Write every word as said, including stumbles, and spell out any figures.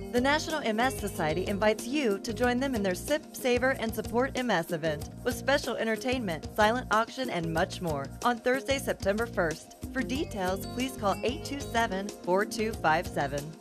The National M S Society invites you to join them in their Sip, Savor, and Support M S event with special entertainment, silent auction, and much more on Thursday, September first. For details, please call eight two seven, four two five seven.